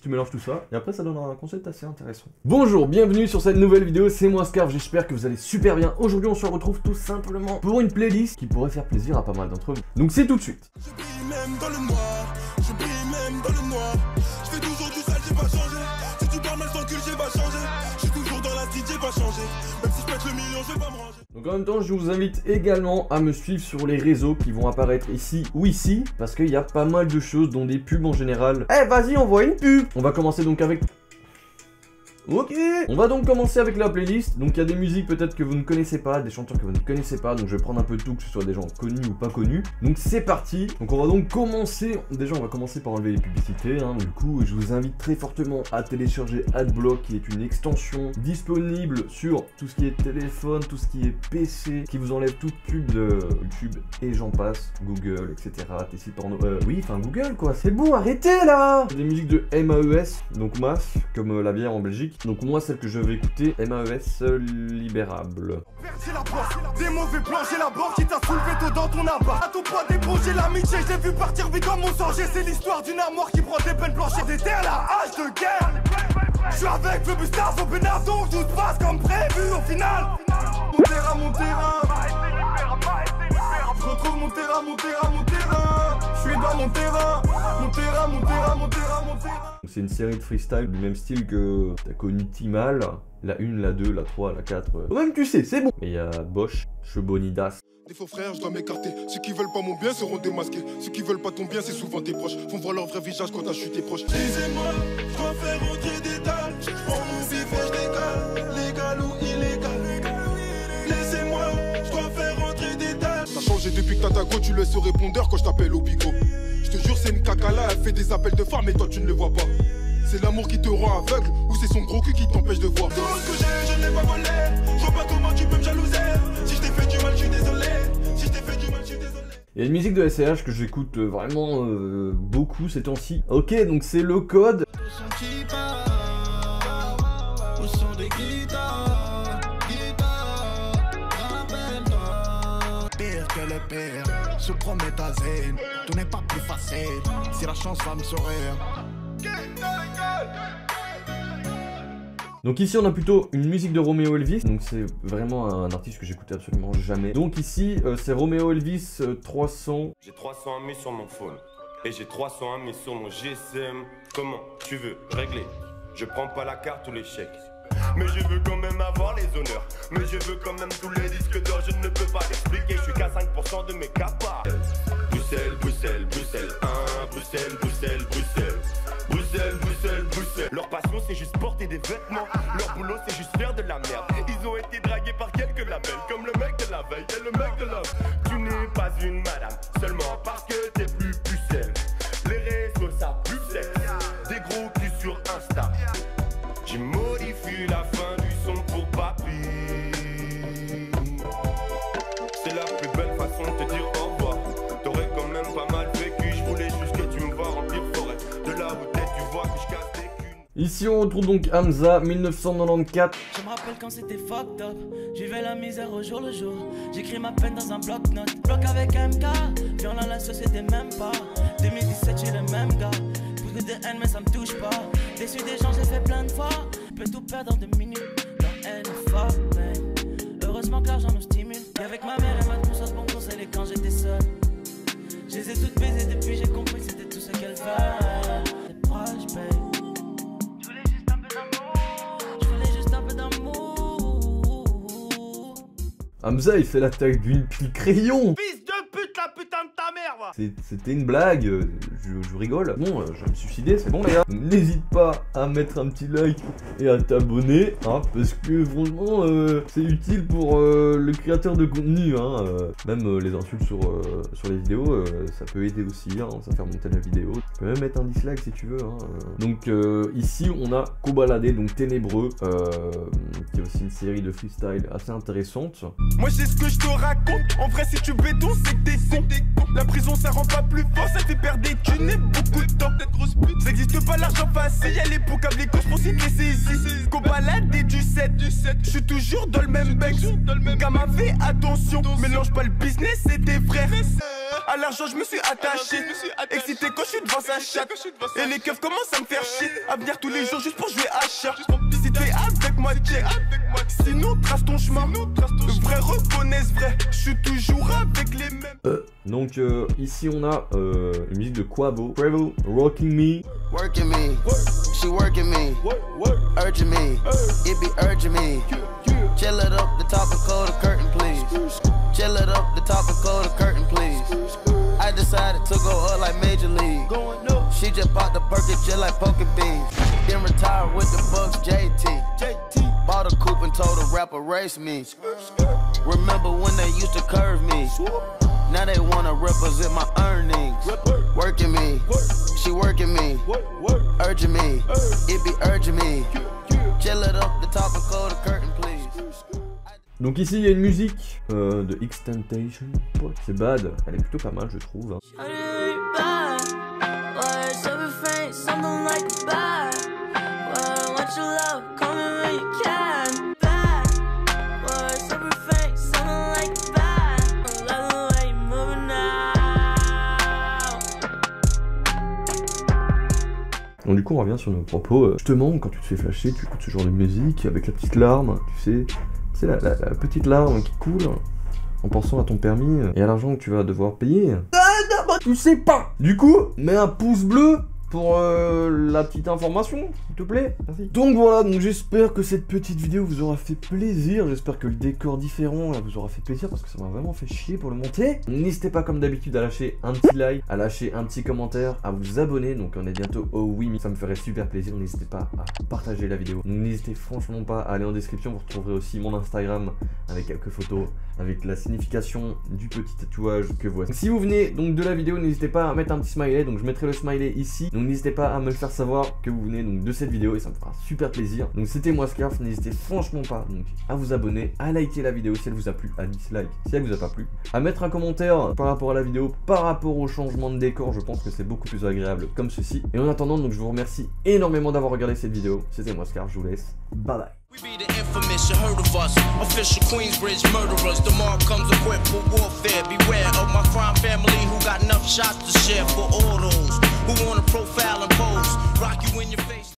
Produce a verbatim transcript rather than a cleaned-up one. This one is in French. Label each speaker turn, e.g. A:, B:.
A: tu mélanges tout ça, et après ça donne un concept assez intéressant. Bonjour, bienvenue sur cette nouvelle vidéo, c'est moi Scarf, j'espère que vous allez super bien. Aujourd'hui on se retrouve tout simplement pour une playlist qui pourrait faire plaisir à pas mal d'entre vous. Donc c'est tout de suite.
B: Je brille même dans le noir, je brille même dans le noir. Je fais toujours du sale, j'ai pas changé. Si tu parles mal sans cul, j'ai pas changé. Je suis toujours dans la street, j'ai pas changé. Même si je pète le million, je vais pas me ranger.
A: Donc en même temps, je vous invite également à me suivre sur les réseaux qui vont apparaître ici ou ici, parce qu'il y a pas mal de choses, dont des pubs en général. Eh, hey, vas-y, on voit une pub. On va commencer donc avec... Ok. On va donc commencer avec la playlist. Donc il y a des musiques peut-être que vous ne connaissez pas, des chanteurs que vous ne connaissez pas. Donc je vais prendre un peu de tout, que ce soit des gens connus ou pas connus. Donc c'est parti. Donc on va donc commencer. Déjà on va commencer par enlever les publicités, hein. Du coup je vous invite très fortement à télécharger Adblock, qui est une extension disponible sur tout ce qui est téléphone, tout ce qui est P C, qui vous enlève toute pub de YouTube et j'en passe, Google, et cetera. Tes sites porno. Euh, oui, enfin Google quoi, c'est bon, arrêtez là. Des musiques de M A E S, donc masse, comme euh, la bière en Belgique. Donc moi celle que je vais écouter, M A E S euh, Libérable.
B: J'ai la porte, des mauvais plans, j'ai la bord qui t'a soulevé tôt dans ton abat. À ton poids d'éponger l'amitié, j'ai vu partir vite comme mon sang. C'est l'histoire d'une armoire qui prend des peines blanches et des terres, la hache de guerre. Je suis avec le bustard, au pénard, donc tout se passe comme prévu au final. Mon terrain, mon terrain. Je retrouve mon terrain, mon terrain, mon terrain. Je suis dans mon terrain, mon terrain, mon terrain, mon terrain, mon terrain.
A: C'est une série de freestyle du même style que t'as connu Timal, la une, la deux, la trois, la quatre. Euh... Même tu sais, c'est bon. Et il y a Bosch, Chebonidas.
B: Des faux frères, je dois m'écarter. Ceux qui veulent pas mon bien seront démasqués. Ceux qui veulent pas ton bien, c'est souvent tes proches. Font voir leur vrai visage quand t'as chuté proche. Disez-moi, je dois faire rentrer des dalles. Je prends mon bif et je décale. Légal ou illégal. Laissez-moi, je dois faire rentrer des dalles. T'as changé depuis que t'as ta go, tu laisses répondeur quand je t'appelle au bigot. Je te jure, c'est une cacala, elle fait des appels de femmes et toi tu ne le vois pas. C'est l'amour qui te rend aveugle ou c'est son gros cul qui t'empêche de voir. Tout ce que j'ai, je ne l'ai pas volé. Je vois pas comment tu peux me jalouser. Si je t'ai fait du mal, je suis désolé. Si je t'ai fait du mal, je suis désolé.
A: Il y a une musique de S C H que j'écoute vraiment euh, beaucoup ces temps-ci. Ok, donc c'est le code.
C: Où sont des guitares, guitares, rappelle-toi. Pire que le pire, je promets ta zen. Tout n'est pas plus facile, si la chance va me sourire.
A: Donc ici on a plutôt une musique de Romeo Elvis, donc c'est vraiment un artiste que j'écoutais absolument jamais. Donc ici euh, c'est Romeo Elvis euh, trois cents.
D: J'ai trois cent un sur mon phone et j'ai trois cent un sur mon G S M. Comment tu veux régler? Je prends pas la carte ou les chèques. Mais je veux quand même avoir les honneurs. Mais je veux quand même tous les disques d'or. Je ne peux pas l'expliquer, je suis qu'à cinq pour cent de mes capas. Bruxelles, Bruxelles, Bruxelles un, Bruxelles, Bruxelles, Bruxelles. Bruxelles, Bruxelles, Bruxelles. Leur passion c'est juste porter des vêtements. Leur boulot c'est juste faire de la merde. Ils ont été dragués par quelques labels. Comme le mec de la veille et le mec de l'homme. Tu n'es pas une madame, seulement parce que t'es plus pucelle. Les réseaux ça pue sexe. Des gros culs sur Insta. J'ai modifié la fin du son pour papy. C'est la plus belle façon de te dire au revoir. T'aurais quand même pas mal vécu. Je voulais juste que tu me vois remplir forêt. De là où t'es tu vois que je casse des culs.
A: Ici on retrouve donc Hamza, mille neuf cent quatre-vingt-quatorze.
E: Je me rappelle quand c'était fucked up. Je vivais la misère au jour le jour. J'écris ma peine dans un bloc-notes. Bloc avec M K. Violent la société même pas. deux mille dix-sept j'ai le même gars. Beaucoup de haine mais ça me touche pas. Déçu des gens j'ai fait plein de fois. Je peux tout perdre en deux minutes. Leur haine fuck man. Heureusement que l'argent nous stimule. Et avec ma mère elle m'a tout ça pour me consoler quand j'étais seul. Je les ai toutes baisées depuis j'ai compris que c'était tout ce qu'elle fait. C'est proche babe. Je voulais juste un peu d'amour. Je voulais juste un peu d'amour.
A: Hamza il fait la taille d'une pile crayon.
B: Fils de pute, la putain de ta mère va.
A: C'était une blague, je, je rigole. Bon, euh, je vais me suicider, c'est bon les gars. N'hésite pas à mettre un petit like et à t'abonner, hein, parce que franchement, euh, c'est utile pour euh, le créateur de contenu, hein. Euh, même euh, les insultes sur, euh, sur les vidéos, euh, ça peut aider aussi, hein, ça fait monter la vidéo. Tu peux même mettre un dislike si tu veux, hein. Donc euh, ici, on a Kobalade, donc Ténébreux, euh, qui est aussi une série de freestyle assez intéressante.
B: Moi j'ai ce que je te raconte. En vrai si tu béton c'est que t'es con. La prison ça rend pas plus fort. Ça fait perdre des thunes et beaucoup de temps. Ça existe pas l'argent facile. Y'a les pots comme les coches pour signer saisies. Kobalade et du sept. Je suis toujours dans le même bec. Gamin fais attention. Mélange pas le business et tes frères.
C: À l'argent, je me suis attaché. Excité quand je suis devant sa chatte. Et les keufs commencent à me faire chier. À venir tous les jours juste pour jouer à chat. Si t'es avec moi, check. Sinon, trace ton chemin. Vrai reconnaissent vrai. Je suis toujours avec les mêmes.
A: Euh, donc euh, ici on a euh, une musique de Quavo. Quavo, Rocking Me.
F: Working me, she working me, urging me, it be urging me. Chill it up, the top and close the curtain, please. Chill it up, the top and close the curtain, please. I decided to go up like Major League. She just bought the Perkins just like poking beans. Then retired with the Bucks, J T. Bought a coupe and told a rapper race me. Remember when they used to curve me? Now they wanna represent my earnings. Working me, she working me, urging me, it be urging me. Chill it up, the top and close the curtain, please.
A: Donc ici il y a une musique euh, de X-Temptation. Ouais, c'est bad, elle est plutôt pas mal je trouve. Hein. Donc du coup on revient sur nos propos. Justement quand tu te fais flasher, tu écoutes ce genre de musique avec la petite larme, tu sais, c'est la, la, la petite larme qui coule en pensant à ton permis et à l'argent que tu vas devoir payer. Ah, bah, tu sais pas. Du coup, mets un pouce bleu pour euh, la petite information, s'il te plaît. Merci. Donc voilà, donc j'espère que cette petite vidéo vous aura fait plaisir. J'espère que le décor différent là, vous aura fait plaisir parce que ça m'a vraiment fait chier pour le monter. N'hésitez pas comme d'habitude à lâcher un petit like, à lâcher un petit commentaire, à vous abonner. Donc on est bientôt au huit mille, ça me ferait super plaisir. N'hésitez pas à partager la vidéo. N'hésitez franchement pas à aller en description, vous retrouverez aussi mon Instagram avec quelques photos, avec la signification du petit tatouage que voici. Si vous venez donc de la vidéo, n'hésitez pas à mettre un petit smiley. Donc je mettrai le smiley ici. Donc n'hésitez pas à me le faire savoir que vous venez donc de cette vidéo et ça me fera super plaisir. Donc c'était moi Scarf, n'hésitez franchement pas donc à vous abonner, à liker la vidéo si elle vous a plu, à dislike si elle vous a pas plu, à mettre un commentaire par rapport à la vidéo, par rapport au changement de décor. Je pense que c'est beaucoup plus agréable comme ceci. Et en attendant donc je vous remercie énormément d'avoir regardé cette vidéo. C'était moi Scarf, je vous laisse. Bye bye.
G: We be the infamous, you heard of us. Official Queensbridge murderers. Tomorrow comes equipped for warfare. Beware of my crime family who got enough shots to share for all those who wanna profile and pose. Rock you in your face.